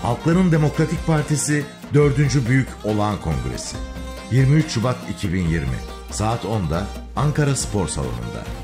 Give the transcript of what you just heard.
Halkların Demokratik Partisi 4. Büyük Olağan Kongresi 23 Şubat 2020 saat 10'da Ankara Spor Salonu'nda.